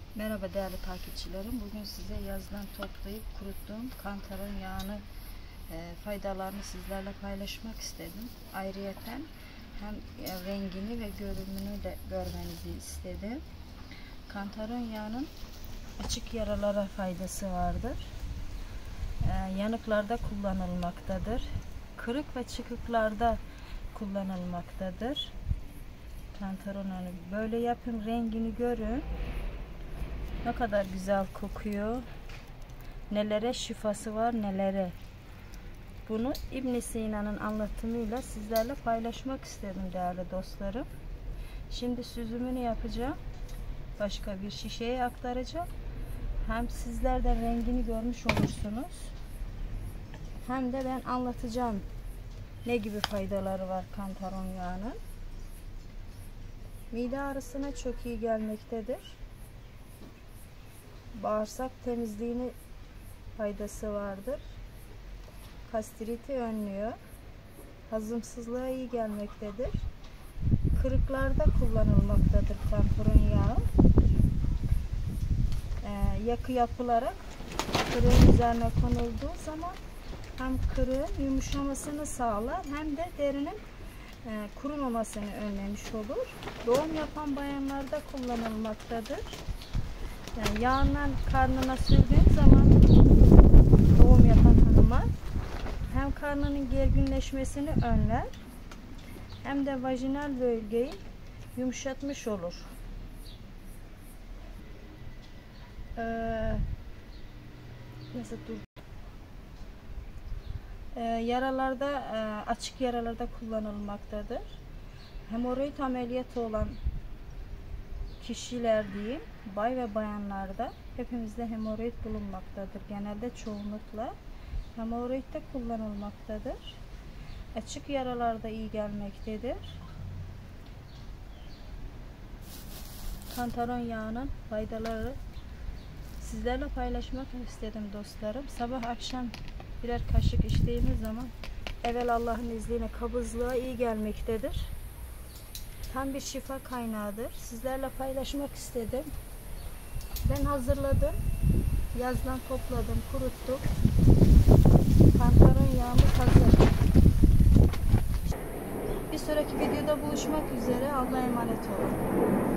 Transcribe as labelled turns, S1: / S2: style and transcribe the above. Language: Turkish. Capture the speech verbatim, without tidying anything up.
S1: Merhaba değerli takipçilerim. Bugün size yazdan toplayıp kuruttuğum kantaron yağını e, faydalarını sizlerle paylaşmak istedim. Ayrıyeten hem rengini ve görünümünü de görmenizi istedim. Kantaron yağının açık yaralara faydası vardır. E, yanıklarda kullanılmaktadır. Kırık ve çıkıklarda kullanılmaktadır. Kantaron yağı böyle yapın, rengini görün. Ne kadar güzel kokuyor. Nelere şifası var, nelere. Bunu İbn Sina'nın anlatımıyla sizlerle paylaşmak istedim değerli dostlarım. Şimdi süzümünü yapacağım. Başka bir şişeye aktaracağım. Hem sizler de rengini görmüş olursunuz. Hem de ben anlatacağım ne gibi faydaları var kantaron yağının. Mide ağrısına çok iyi gelmektedir. Bağırsak temizliğine faydası vardır. Gastriti önlüyor. Hazımsızlığa iyi gelmektedir. Kırıklarda kullanılmaktadır kantaron yağı. Ee, yakı yapılarak kırığın üzerine konulduğu zaman hem kırığın yumuşamasını sağlar hem de derinin e, kurumamasını önlemiş olur. Doğum yapan bayanlarda kullanılmaktadır. Yani yağından karnına sürdüğün zaman doğum yapan hanıma hem karnının gerginleşmesini önler hem de vajinal bölgeyi yumuşatmış olur. Ee, nasıl dur? Ee, yaralarda, e, açık yaralarda kullanılmaktadır. Hemoroid ameliyatı olan kişiler diyeyim, bay ve bayanlarda hepimizde hemoroid bulunmaktadır. Genelde çoğunlukla hemoroidde kullanılmaktadır. Açık yaralarda iyi gelmektedir. Kantaron yağının faydaları sizlerle paylaşmak istedim dostlarım. Sabah akşam birer kaşık içtiğimiz zaman evvel Allah'ın izniyle kabızlığa iyi gelmektedir. Tam bir şifa kaynağıdır. Sizlerle paylaşmak istedim. Ben hazırladım. Yazdan topladım, kuruttum. Kantaron yağımız hazır. Bir sonraki videoda buluşmak üzere. Allah'a emanet olun.